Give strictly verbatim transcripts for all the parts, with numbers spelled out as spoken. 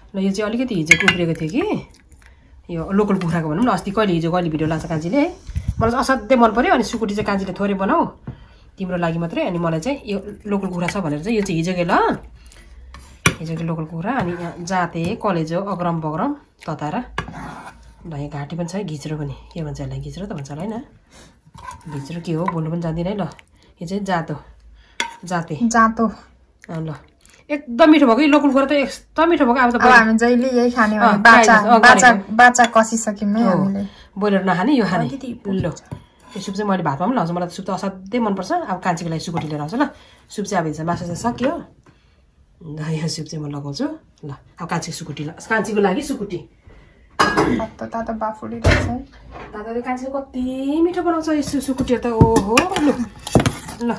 ल यो चाहिँ अलिकति हिजो उब्रेको थियो कि यो लोकल कुखुराको भनौँ न अस्ति कहिले हिजो कहिले भिडियो लाग्छ कान्छीले है मलाई चाहिँ असाध्यै मन पर्यो अनि सुकुटी चाहिँ कान्छीले थोरै बनाऊ तिम्रो लागि मात्रै अनि मलाई चाहिँ यो लोकल कुखुरा छ भनेर चाहिँ यो चाहिँ हिजोकै ल हिजोकै लोकल कुखुरा अनि यहाँ जाते कलेजो अग्रम बग्रम तताएर ल यहाँ घाँटी पनि छ है घिच्रो पनि के भन्छ यसलाई घिच्रो त भन्छ होला होइन घिच्रो के हो बोल्नु पनि जान्दिनँ है ल यो चाहिँ जातो जाते जातो ल एकदम मिठो भएको लोकल कुखुरा त एकदम मिठो भएको अब त हामी जहिले यही खाने हो बाचा बाचा बाचा कसिसक्यौँ है हामीले बोइलर नखाने यो खाने ल यो सुप चाहिँ मैले भातमा पनि लाउँछु मलाई त सुप त असाध्यै मनपर्छ अब कान्छीको लागि सुकुटी लिएर आउँछु ल सुप चाहिँ अब हिजो मासु चाहिँ सक्यो ल यो सुप चाहिँ म लगाउँछु ल अब कान्छीको सुकुटी ल कान्छीको लागि सुकुटी तातो तातो बाफुडी रहेछ है दादाले कान्छीले कति मिठो बनाउँछ यो सुकुटीहरू त ओहो ल ल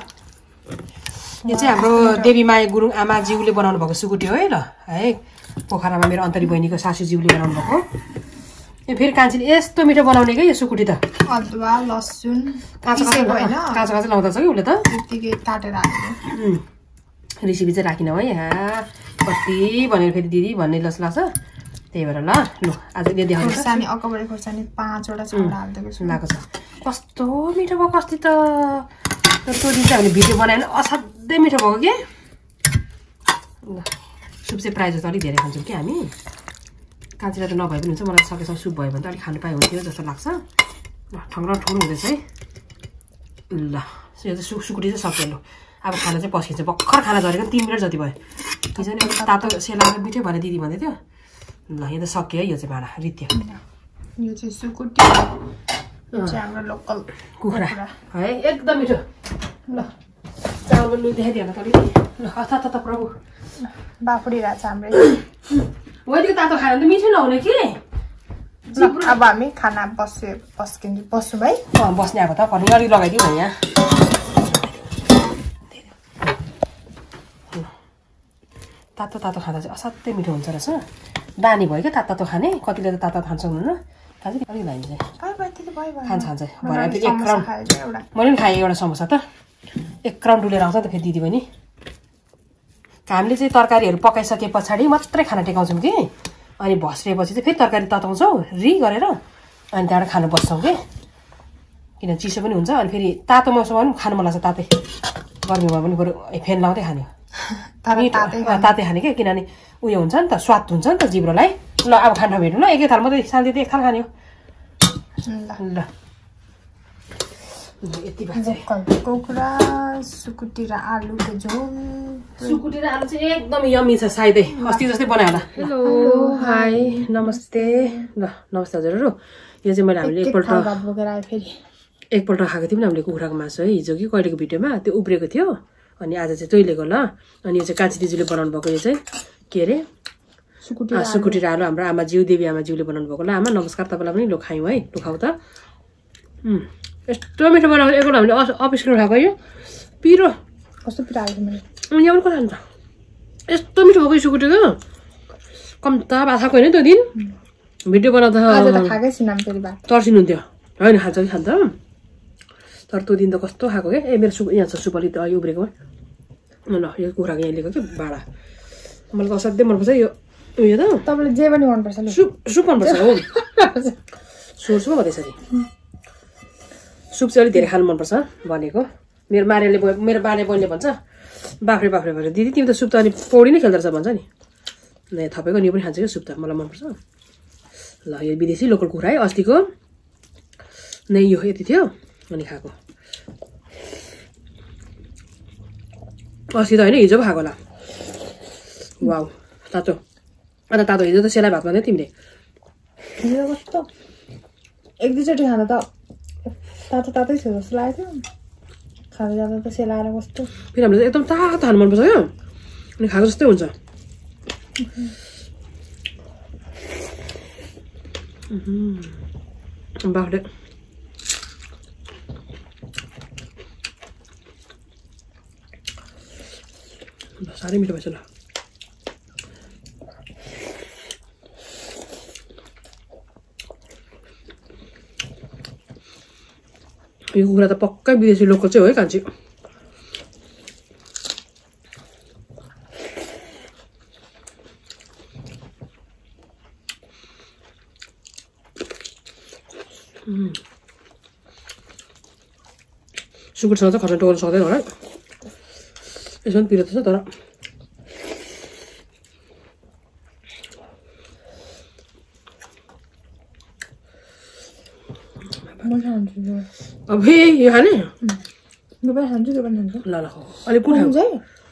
यो चाहिँ हाम्रो देवी माया गुरुङ आमाज्यूले बनाउनु भएको सुकुटी हो है ल है पोखरामा मेरो अन्तरी बहिनीको सासूज्यूले बनाउनु भएको यो फेरि कान्छीले यस्तो मिठो बनाउने क्या यो सुकुटी त अदुवा लसुन काँचो काँचो होइन काँचो काँचो लाउँदा छ कि उसले त त्यतिकै काटेर हाल्नु रेसिपी चाहिँ राखिनँ है यहाँ कति भनेर फेरि दिदी भन्ने जस्तो लाग्छ त्यही भएर ल लु आज यो देखाउनु खोर्सानी अकबरी खोर्सानी पाँचवटा छवटा हालिदिएको छु लगाएको छ कस्तो मिठो भएको अस्ति त त्यो दिन चाहिँ हामीले भिडियो बनाएन असाध्यै मिठो भएको के ल सुप चाहिँ प्रायः जस्तो अलिक धेरै खान्छौँ कि हामी कान्छीलाई त नभए पनि हुन्छ मलाई सकेसम्म सुप भयो भने त अलिक खानु पाए हुन्थ्यो जस्तो लाग्छ ल ठङ्ग्रो ठुलो हुँदैछ है ल यो चाहिँ सु सुकुटी चाहिँ सक्यो लु अब खाना चाहिँ पस्किन्छ भर्खर खाना झरेको तिन मिनट जति भयो हिजो नि अलिक तातो सेलाएर मिठो भने दिदी भन्दै थियो ल यो त सक्यो है यो चाहिँ भाँडा रित्यो यो चाहिँ सुकुटी यो चाहिँ हाम्रो लोकल कुखुरा है एकदम मिठो ल चामल पनि देखाइदियो होला त ल हता त प्रभु बाफुडी रहेछ हाम्रो वैदिक तातो खायो भने त मिठो नहुने कि अब हामी खाना बस्यो पस्किन्छ बस्छौँ है अँ बस्ने अब त पनि अलिक लगाइदिउँ न यहाँ तातो तातो खाँदा चाहिँ असाध्यै मिठो हुन्छ रहेछ बानी भयो क्या तातो तातो खाने कतिले त तातो खान्छ हुनु खान्छ कि अलिक लाइन्छ खान्छ खान्छ भरे फेरि एक राउन्ड मैले पनि खाएँ एउटा समोसा त एक राउन्ड डुलेर आउँछ त फेरि दिदी बहिनी हामीले चाहिँ तरकारीहरू पकाइसके पछाडि मात्रै खाना टेकाउँछौँ कि अनि भस्रिएपछि चाहिँ फेरि तरकारी तताउँछौँ रि गरेर अनि त्यहाँबाट खानु बस्छौँ कि किन चिसो पनि हुन्छ अनि फेरि तातो मौसममा पनि खानु मन लाग्छ तातै गर्मीमा पनि बरु फेन लाउँदै खाने तातै खाने क्या किनभने उयो हुन्छ नि त स्वाद हुन्छ नि त जिब्रोलाई ल अब खाना भेटौँ ल एक एक थाल मात्रै शान्ति एक थाल खाने हो ल यति कुखुरा सुकुटी र आलुको झोल सुकुटी र आलु चाहिँ एकदम यम्मी छ सायदै अस्ति जस्तै बनायो होला हेलो हाई नमस्ते ल नमस्ते हजुरहरू यो चाहिँ मैले हामीले एकपल्ट फेरि एकपल्ट खाएको थियौँ नि हामीले कुखुराको मासु है हिजो कि कहिलेको भिडियोमा त्यो उब्रेको थियो अनि आज चाहिँ तैलेको ल अनि यो चाहिँ कान्छी दिजूले बनाउनु भएको यो चाहिँ के अरे सुकुटी सुकुटी र आलु हाम्रो आमाज्यू देवी आमाज्यूले बनाउनु भएको ल आमा नमस्कार तपाईँलाई पनि लु खायौँ है लु खाऊ त यस्तो मिठो बनाएको एकपल्ट हामीले अफिसको खाएको यो पिरो कस्तो पिरो हाल्छु मैले यहाँ पनि कसो खान्छ यस्तो मिठो भएको सुकुटीको कम्ता भात खाएको होइन त्यो दिन भिडियो बनाउँदा तर्सिनुहुन्थ्यो होइन खान्छ कि खान्छ तर त्यो दिन त कस्तो खाएको क्या ए मेरो सुप यहाँ छ सुप अलिक यो उब्रेको ल यो कुखुराको यहाँ लिएको कि भाडा मलाई त असाध्यै मनपर्छ यो उयो त तपाईँलाई जे पनि मनपर्छ सुप सुप मनपर्छ हो सुप सुप हो त्यसरी सुप चाहिँ अलिक धेरै खानु मनपर्छ भनेको मेरो मारेले मेरो बाले बहिनीले भन्छ बाख्रे बाख्रे भन्छ दिदी तिमी त सुप त अनि पौडी नै खेल्दो रहेछ भन्छ नि ल थपेको नि पनि खान्छ क्या सुप त मलाई मनपर्छ ल यो विदेशी लोकल कुखुरा है अस्तिको नै यो यति थियो अनि खाएको अस्ति त होइन हिजो पो खाएको होला वाउ तातो अन्त तातो हिजो त सेलाइ भात भन्दै तिमीले कस्तो एक दुईचोटि खाँदा त तातो तातै थियो जस्तो लागेको थियो खाँदा जाँदा त सेलाएर कस्तो फेरि हामीले एकदम तातो खानु मनपर्छ क्या अनि खाएको जस्तै हुन्छ बाख्रे साह्रै मिठो भएछ ल यो कुखुरा त पक्कै विदेशी लोकल चाहिँ हो है कान्छी सुँगुरसँग चाहिँ खर्सानी टोक्नु सक्दैन होला यसो पनि पिरो त छ तर म खान्छु अब हे यो खाने यो पनि खान्छु त्यो पनि खान्छु ल ल अलिक कुन खान्छ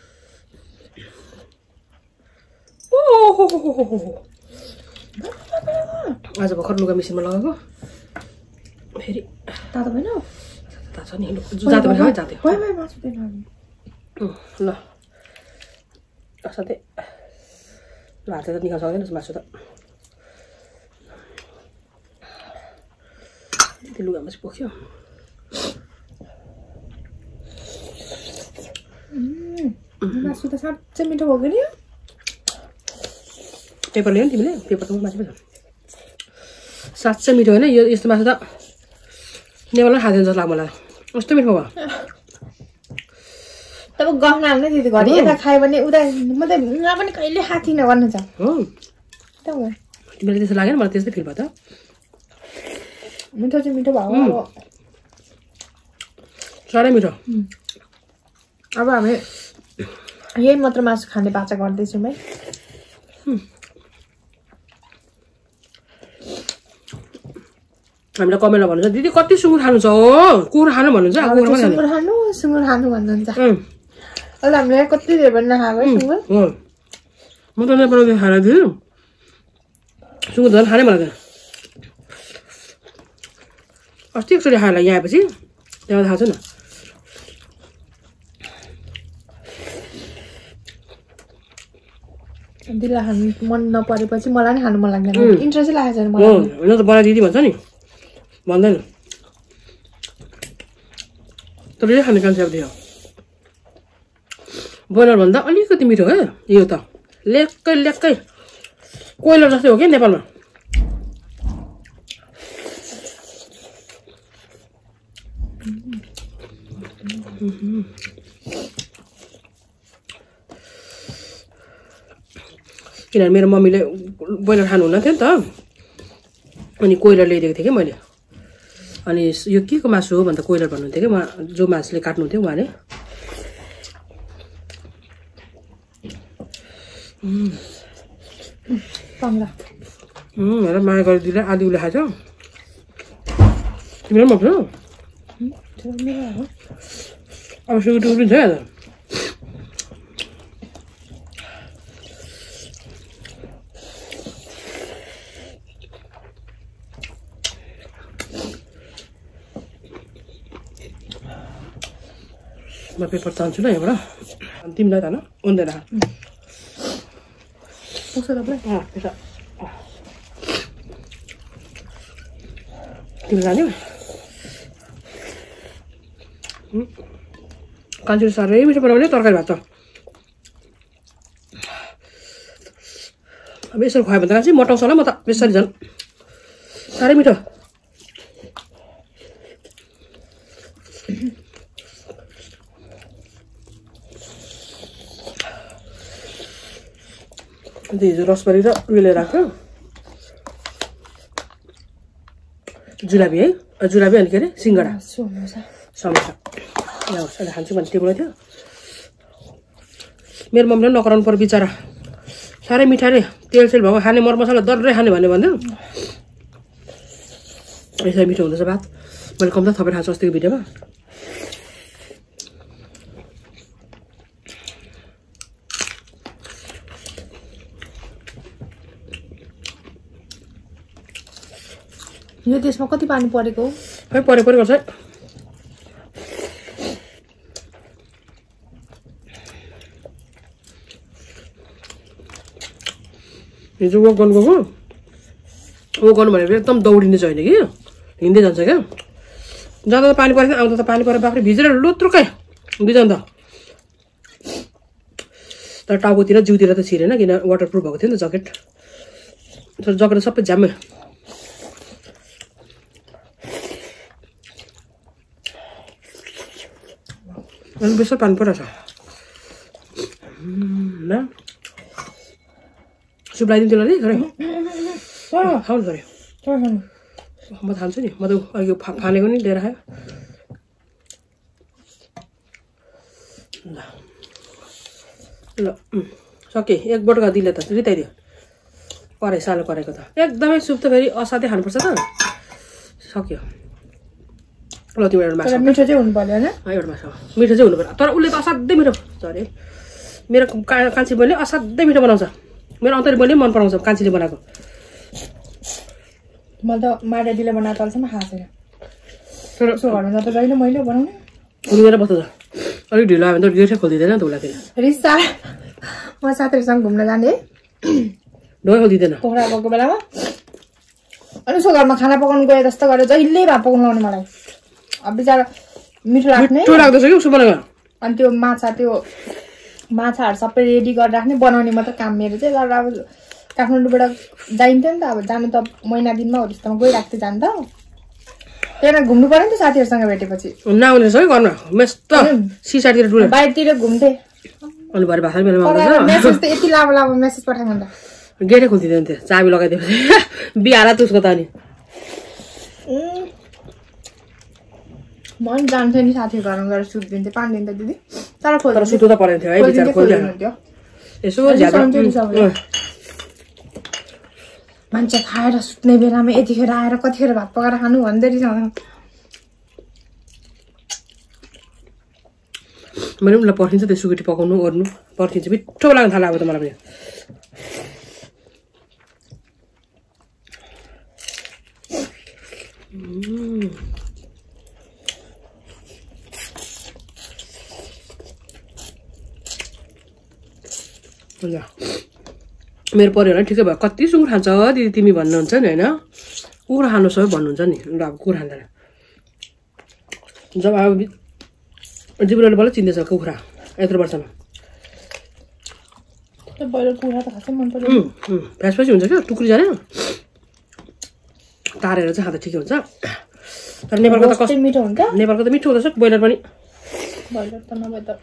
आज भर्खर लुगा मिसिनमा लगाएको फेरि तातो भएन तातो छ नि जाँदा पनि खाँदै जाँदै ल साथै ल हातले त निकाल्न सक्दैन मासु त त्यो लुगामा चाहिँ पोख्यो मासु त साँच्चै मिठो भएको नि पेपर ल्यायो नि तिमीले पेपर त मासु पनि साँच्चै मिठो होइन यो यस्तो मासु त नेवारलाई खाँदैन जस्तो लाग्छ मलाई कस्तो मिठो भयो तब गहना हाल्ने दिदी घरि यता खायो भने उता म त यहाँ पनि कहिले खाएको थिइनँ भन्नु छ हो तिमीलाई त्यस्तो लागेन मलाई त्यस्तै फिल भयो त मिठो चाहिँ मिठो भयो अब साह्रै मिठो अब हामी यही मात्र मासु खाने बाचा गर्दैछौँ है हामीलाई कमेन्टमा भन्नुहुन्छ दिदी कति सुँगुर खानु छ हो कुकुर खानु भन्नुहुन्छ सुँगुर खानु सुँगुर खानु भन्नुहुन्छ अहिले हामीले कति धेरै पनि नखाएको है सुँगुर म त नेपालमा खाएर थिएँ सुँगुर झन् खानै मलाई अस्ति एकचोटि खाएर यहाँ आएपछि त्यहाँ थाहा छैन दिदीलाई खानु मन नपरेपछि मलाई नि खानु मन लाग्दैन इन्ट्रेस्टै लागेको छैन मलाई होइन त बडा दिदी भन्छ नि भन्दैन तर यो खाने कन्सेप्ट थियो ब्रोइलर भन्दा अलिकति मिठो है यो त लेक्कै लेक्कै कोइलर जस्तै हो कि नेपालमा किनभने मेरो मम्मीले ब्रोइलर खानुहुन्न थियो नि त अनि कोइलर ल्याइदिएको थिएँ कि मैले अनि यो के को मासु हो भन्दा कोइलर भन्नुहुन्थ्यो कि उहाँ जो मासुले काट्नुहुन्थ्यो उहाँले हेर माया गरिदिँदा आधी उसले खान्छ तिमीले पनि भन्छु अब सुगुर टुकुर छ आज म पेपर तान्छु ल यहाँबाट अनि तिमीलाई तान उन्दैन पुग्छ तपाईँ तिमी जाने कान्छुले साह्रै मिठो बनाउने तरकारी भात त अब यसरी खुवायो भने त कान्छी मटाउँछ होला म त यसरी झन् साह्रै मिठो अन्त हिजो रसबारी र उयोले राख्यो जुलाबी है जुलाबी अनि के अरे सिङ्गडा समोसा यहाँ अहिले खान्छु भने टेबल थियो मेरो मम्मीले नकराउनु पर्यो बिचरा साह्रै मिठा रे तेल सेल भएको खाने मरमसला डर्रै खाने भन्यो भन्दैन यसरी मिठो हुँदैछ भात मैले कम्ता थपेर खान्छु अस्तिको भिडियोमा यो त्यसमा कति पानी परेको हो खै परे परे गर्छ हिजो वक गर्नु गएको वक गर्नु भनेर एकदम दौडिने चाहिँ होइन कि हिँड्दै जान्छ क्या जाँदा त पानी परेको आउँदा त पानी परेर बाख्री भिजेर लुत्रुकै बिजाउँदा तर टाउकोतिर जिउतिर त छिरेन किन वाटरप्रुफ भएको थियो नि त ज्याकेट तर ज्याकेट सबै जामै अनि बेसर पानी परेछ ल सुप लगाइदिनु त्यसलाई छोरे खाउनु छोरे म खान्छु नि म त यो फालेको नि लिएर खायो ल ल सके एक बटुका दिले त रिताइदियो परे सानो परेको त एकदमै सुप त फेरि असाध्यै खानुपर्छ त सक्यो ल तिम्रो एउटा मासु मिठो चाहिँ हुनु पर्यो हैन एउटा मासु मिठो चाहिँ हुनु पर्यो तर उसले त असाध्यै मिठो अरे मेरो कान्छी बहिनीले असाध्यै मिठो बनाउँछ मेरो अन्तरी बहिनीले मन पराउँछ कान्छीले बनाएको मलाई त माटाडीले बनाएको तलसम्म खाएको छैन तर उसको घरमा जाँदा जहिले मैले बनाउने उनीहरू बस्छ त अलिक ढिलो आयो भने त गेटै खोलिदिँदैन त उसलाई फेरि रिसा म साथीहरूसँग घुम्न जाने ढोका खोलिदिँदैन पोखरा गएको बेलामा अनि उसको घरमा खाना पकाउनु गए जस्तो गरेर जहिले भात पकाउनु लाउने मलाई अब बिचारा मिठो राख्ने मिठो लाग्दैछ कि उसको बनाएको अनि त्यो माछा त्यो माछाहरू सबै रेडी गरेर राख्ने बनाउने मात्र काम मेरो चाहिँ तर अब काठमाडौँबाट जाइन्थ्यो नि त अब जानु त महिना दिनमा हो त्यस्तोमा गइरहेको थियो जानु त त्यहाँ घुम्नु पर्यो नि त साथीहरूसँग भेटेपछि नआउने रहेछ है घरमा मेस्ट सिसातिर डुले बाहिरतिर घुम्थे अनि भरे भाषा बेलामा मेसेज त यति लामो लामो मेसेज पठाएको नि त गेटै खोलिदिँदैन थियो चाबी लगाइदिएपछि बिहारा त उसको त अनि म पनि जान्थेँ नि साथीको घरमा गएर सुप दिन्थेँ पानी दिन्थेँ दिदी तर तर सुत्नु त परेन थियो है बिचारा खोलिदिनु यसो मान्छे खाएर सुत्ने बेलामा यतिखेर आएर कतिखेर भात पकाएर खानु भन्दै रहेछ मैले उसलाई पर्खिन्छ त्यो सुकुटी पकाउनु ओर्नु पर्खिन्छ मिठो लाग्न थाल्यो अब त मलाई पनि मेरो परिवार ठिकै भयो कति सुँगुर खान्छ दिदी तिमी भन्नुहुन्छ नि होइन कुखुरा खानु सबै भन्नुहुन्छ नि ल अब कुखुरा खाँदैन जब अब जिब्रोले बल्ल चिन्दैछ कुखुरा यत्रो वर्षमा फ्यास फ्यासी हुन्छ क्या टुक्री जाने तारेर चाहिँ खाँदा ठिकै हुन्छ तर नेपालको त कस्तो मिठो हुन्छ नेपालको त मिठो हुँदैछ ब्रोइलर पनि ब्रोइलर त नभए त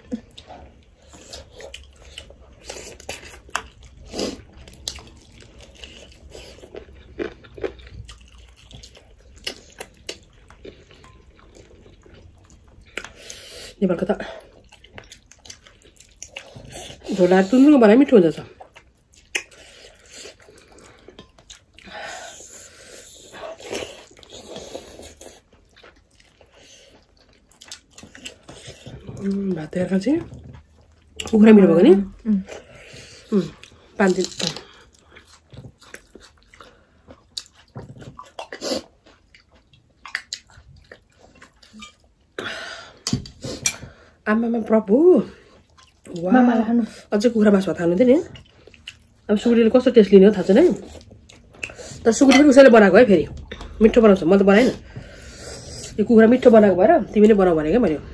नेपालको त झोला तुलुङ्गो बनाए मिठो हुन्छ भात तयार खान्छ कुखुरा मिठो भएको नि पाँच दिन आमामा प्रभु अझै कुखुरा मासु भात खानुहुन्थ्यो नि अब सुकुटीले कस्तो टेस्ट लिने हो थाहा छैन है तर सुकुटी पनि उसैले बनाएको है फेरि मिठो बनाउँछ म त बनाएन यो कुखुरा मिठो बनाएको भएर तिमीले बनाऊ भने क्या मैले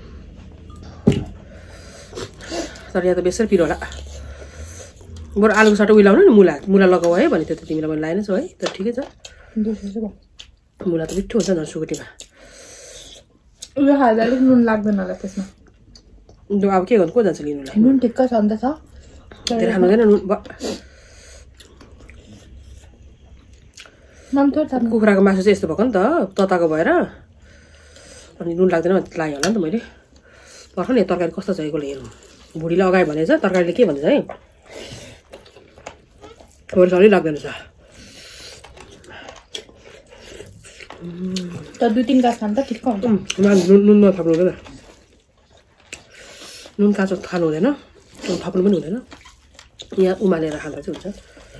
तर यहाँ त बेसर पिरो होला बरु आलुको साटो उयो लाउनु नि मुला मुला लगाऊ है भने त्यो त तिमीलाई मैले लाएन छौ है तर ठिकै छ मुला त मिठो हुन्छ झन् सुकुटीमा उयो खाँदा अलिक नुन लाग्दैन होला त्यसमा अब के गर्नु को जान्छ लिनुलाई नुन ठिक्क छ अन्त छ धेरै खानु हुँदैन नुन कुखुराको मासु चाहिँ यस्तो भएको नि त तताको भएर अनि नुन लाग्दैन लाग्यो होला नि त मैले पर्ख नि तरकारी कस्तो छ यसले हेर्नु भुडीले अगायो भनेछ तरकारीले के भन्छ है सरी लाग्दैन छ त दुई तिन गाँस खानु त ठिक्क हुन्छ नुन नथप्नु हुँदैन नुन काँचो खानु हुँदैन थप्नु पनि हुँदैन यहाँ उमालेर खाँदा चाहिँ हुन्छ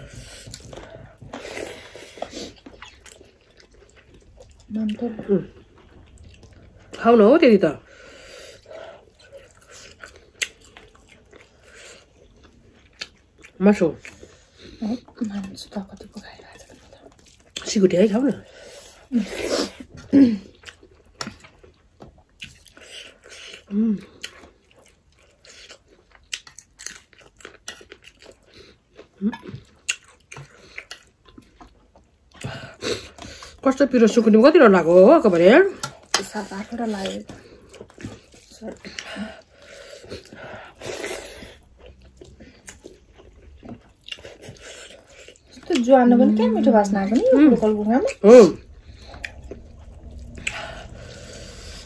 खाउन हो त्यति त मासु सिकुटी है खाऊ न कस्तो पिरो सुकुटीमा कति लाग्यो हो कबरे सात आठवटा लाग्यो ज्वानो पनि क्या मिठो बास्ना आएको नि लोकल कुखुरामा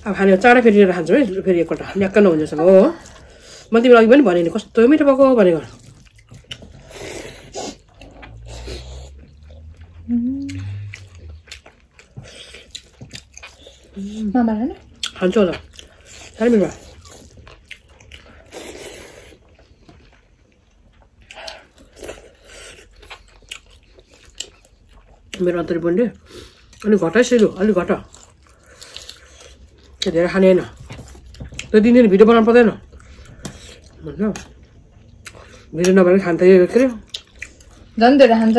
अब खाने चाँडै फेरि लिएर खान्छौँ है फेरि एकपल्ट न्याक्क नहुन्जेलसम्म हो मैले तिमीलाई अघि पनि भने नि कस्तो मिठो भएको भनेको खान्छु होला साह्रै मिठो मेरो अन्तरी बन्डे अनि घटाइ सेलु अलिक घटा धेरै खाने होइन त्यो दिनदिन भिडियो बनाउनु पर्दैन भन्छ भिडियो नभएर खान्छ के अरे झन् धेरै खान्छ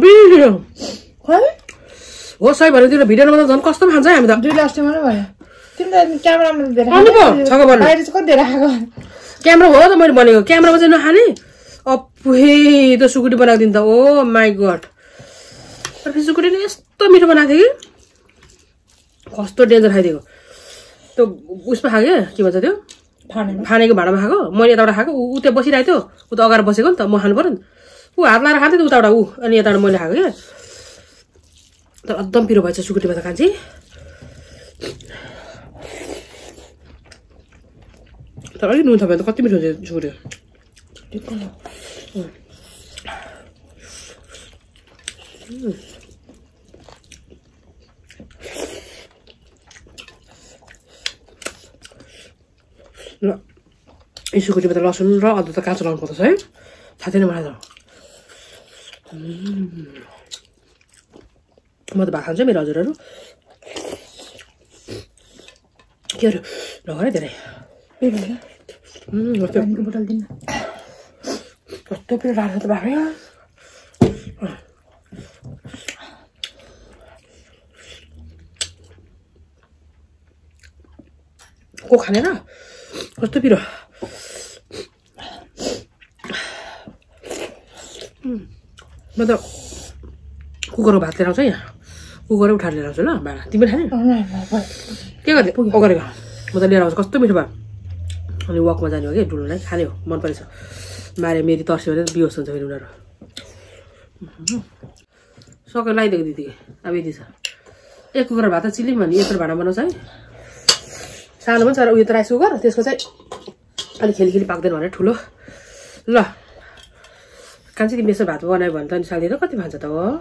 हो सही भने त्यो भिडियो नबनाउँदा झन् कस्तो खान्छ हामी त दुई लास्टमा नै भयो तिमीले क्यामेरामा धेरै खाएको क्यामेरा हो त मैले भनेको क्यामेरामा चाहिँ नखाने अपुहे त्यो सुकुटी बनाएको दिन त ओ माई गड सुकुटीले यस्तो मिठो बनाएको थियो कि कस्तो डेन्जर खाइदिएको त्यो उसमा खायो के भन्छ त्यो फानेको भाँडामा खाएको मैले यताबाट खाएको ऊ त्यहाँ बसिरहेको थियो ऊ त अगाडि बसेको नि त म खानु पर्यो नि ऊ हात लाएर खाँदै थियो उताबाट ऊ अनि यताबाट मैले खाएको क्या तर एकदम पिरो भएछ सुकुटीमा त खान्छे तर अलिक नुन छ भने त कति मिठो हुन्छ सुकुटी ल यो सुकुटीमा त लसुन र अदुवा त काँचो लाउनु पर्छ है थाहा छैन मलाई त म त भात खान्छु मेरो हजुरहरू के अरे नगर है धेरै कस्तो पिरो राख्छ त बाख्रै को खानेर कस्तो पिरो म त कुकरको भात लिएर आउँछ यहाँ कुकरै उठाएर लिएर आउँछु ल भाँडा तिमी खाने के गर्ने ओ गरेको म त लिएर आउँछु कस्तो मिठो भयो अनि वकमा जाने हो कि डुल्नुलाई खाने हो मन परेछ मारे मेरी तर्स्यो भने बिहोस हुन्छ फेरि उनीहरू सकेर लगाइदिएको दिदी अब यति छ एक कुकर भात चिल्ली भने यत्रो भाँडा बनाउँछ है सानो पनि छ उयो त राइस कुकर त्यसको चाहिँ अलिक खेली पाक्दैन भने ठुलो ल कान्छी तिमीले यसो भात बनायो भने त अनि साल्दिएर कति भान्छ त हो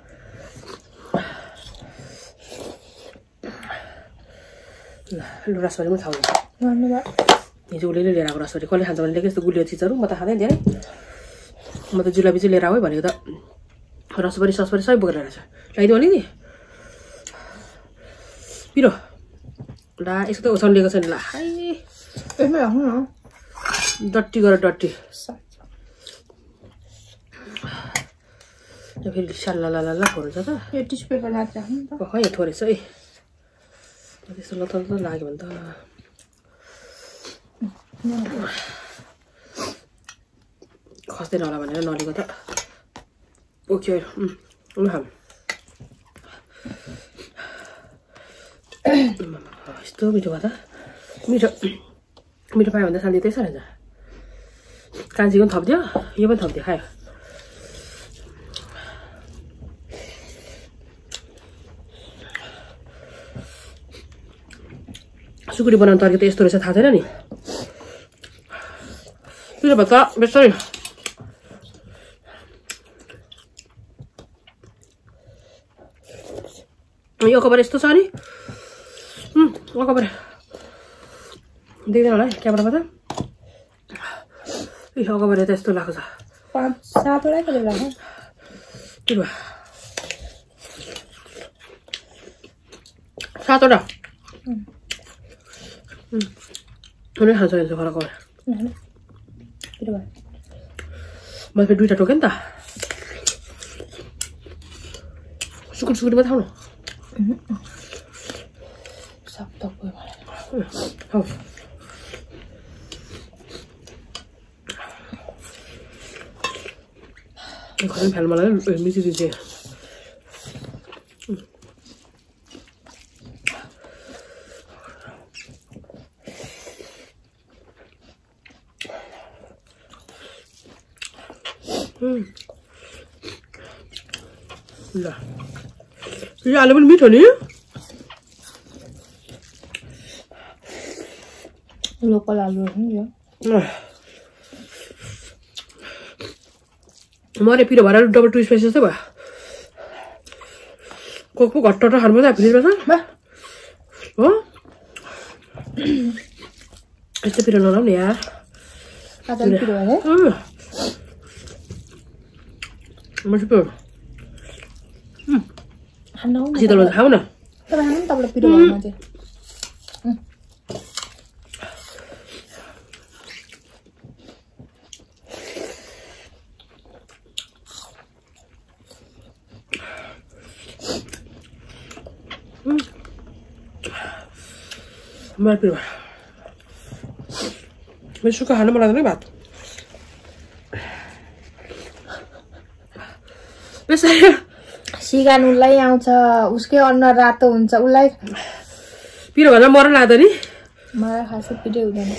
ल लु रसभरी पनि खाऊ हिजो उसले नै लिएर आएको रसभरी कसले खान्छ भने यस्तो गुलियो चिजहरू म त खाँदैन धेरै म त जुलाबी चाहिँ लिएर आऊ है भनेको त रसभरी ससभरी सबै बोकेर रहेछ ल्याइदिउँ अलिकति पिरो ला यसको त ओछाउनु लिएको छैन ल डट्टी गर डट्टी फेरि सल्ला ला ला हुन्छ त यो टिस्यु पेपर राख्नु खै थोरेछ है त्यस्तो लतल त लाग्यो भने त खस्दैन होला भनेर नलिएको त ओके ल खाम यस्तो मिठो भयो त मिठो मिठो पायो भने त शान्ति त्यसै रहेछ कान्छीको पनि थपिदियो यो पनि थपिदियो खायो सुकुटी बनाउनु तरिका त यस्तो रहेछ थाहा छैन नि पिरो भात बेसरी यो कबर यस्तो छ नि कबर देख्दैन होला है क्यामेरामा त यो कबर त यस्तो लाग्छ पाँच सातवटा गरेर राख के भयो सातवटा उनीहरू खान्छ भन्छ खरा कबर मैले फेरि दुइटा टोकेँ नि त सुकुटी सुकुटी मात्रै खाउनु हौ घरमा फ्याल मलाई मिचिदिन्छ ल यो आलु पनि मिठो नि लोकल आलु हो नि मरे पिरो भएर डबल टु स्पाइस जस्तो भयो कोकको घट्ट घट्ट खानु पर्छ फ्रिजमा छ हो यस्तो पिरो नलाउने यार आजल पिरो है म चाहिँ खानु शीतल भन्छ खाऊ न तपाईँ खानु नि तपाईँलाई पिरो भएन चाहिँ मलाई पिरो भयो सुक्खा खानु मन लाग्दैन भात सिगान उसलाई आउँछ उसकै अनुहार रातो हुन्छ उसलाई पिरो भन्दा मर लाग्दैन नि मलाई खासै पिरै हुँदैन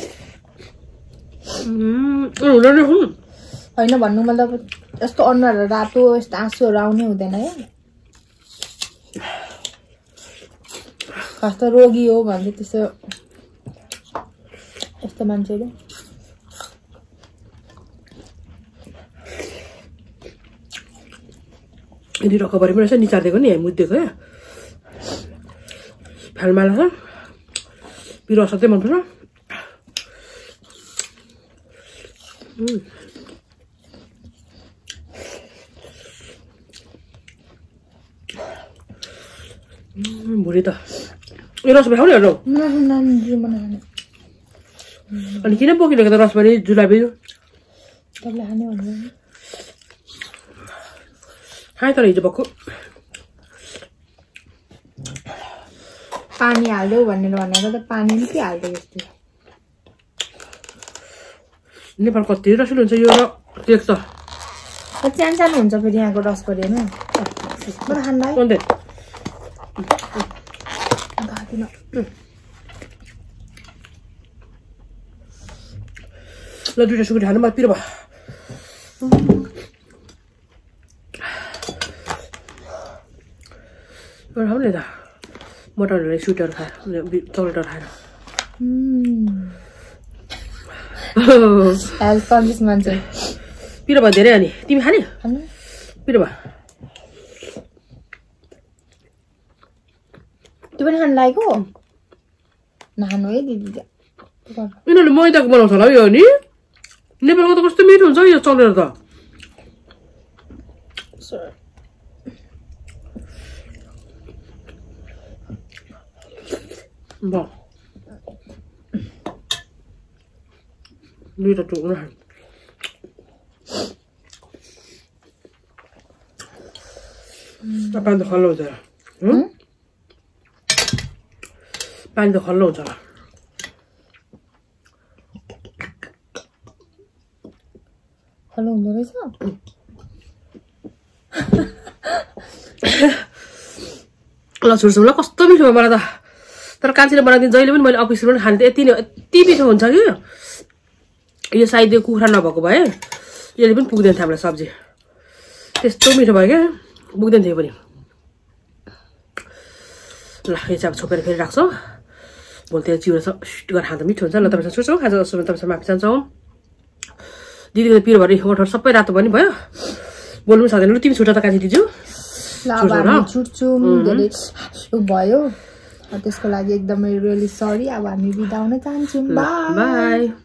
हुँदैन होइन भन्नु मतलब यस्तो अनुहार रातो यस्तो आँसुहरू आउने हुँदैन है खास त रोगी हो भन्छ त्यसो यस्तो मान्छेहरू यदि रकभरी पनि रहेछ निचारिदिएको नि मुद्दिएको क्या फ्यालमा लाग्छ पिरो असाध्यै मनपर्छ भुँडी त ए रस खाउने हेर्नु अनि किन बोकिरहेको त रसभरी जुलाबी तपाईँले खाने भन्नु खाएँ तर हिजो भक्कु पानी हाल्देऊ भनेर भनेर त पानी नि के हाल्दै यस्तो नेपाल कति रसिलो हुन्छ यो र टेक त सानो सानो हुन्छ फेरि यहाँको रसभरी होइन मलाई खानु ल दुईटा सुकुटी खानु मलाई पिरो भयो खाऊ नि त मटरहरूले स्विटर खायो चक्लेटहरू खाएर हेल्थ कन्सियस मान्छे पिरो भयो धेरै अनि तिमी खाने पिरो भयो त्यो पनि खानु लागेको नखानु है दिदी यिनीहरूले मैदाको बनाउँछ होला यो नि नेपालको त कस्तो मिठो हुन्छ यो चक्लेट त ल दुईटा टुक्रा पानी त खल्लो हुन्छ पानी त खल्लो हुन्छ होला खल्लो हुँदो रहेछ ल छोड्छौँ ल कस्तो मिठो भयो मलाई त तर कान्छीले बनाइदिनु जहिले पनि मैले अफिसमा पनि खाने त यति नै यति मिठो हुन्छ कि यो सायद यो कुखुरा नभएको भए यसले पनि पुग्दैन थियो हामीलाई सब्जी त्यस्तो मिठो भयो क्या पुग्दैन थियो पनि ल यो चाहिँ अब छोपेर फेरि राख्छौँ भोलि त्यो चिउरा गरेर खाँदा मिठो हुन्छ ल तपाईँसँग सोच्छौँ खाजा जस्तो तपाईँसँग माफी चाहन्छौँ दिदीको त पिरो भरि ओठहरू सबै रातो पनि भयो बोल्नु पनि सक्दैन तिमी छुट्टा त कान्छी दिजु छुट्छु धेरै भयो त्यसको लागि एकदमै रियली सरी अब हामी बिदा हुन चाहन्छौँ बाई।